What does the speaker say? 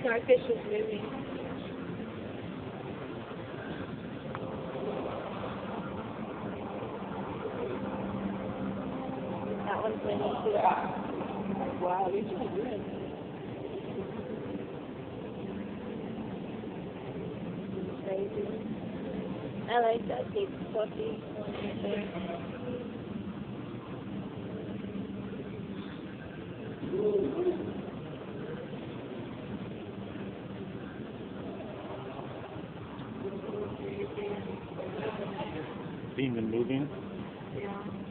StarFish is moving. That one's winning too. Wow, these are good. Crazy. I like that deep fluffy one right there. Seen them moving? Yeah.